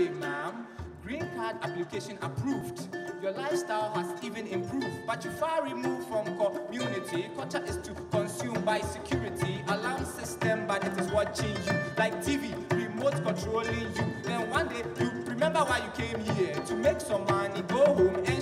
day, ma'am. Green card application approved. Your lifestyle has even improved, but you're far removed from community. Culture is to consume by security. Alarm system, but it is watching you. Like TV, remote controlling you. Then one day, you remember why you came here. To make some money, go home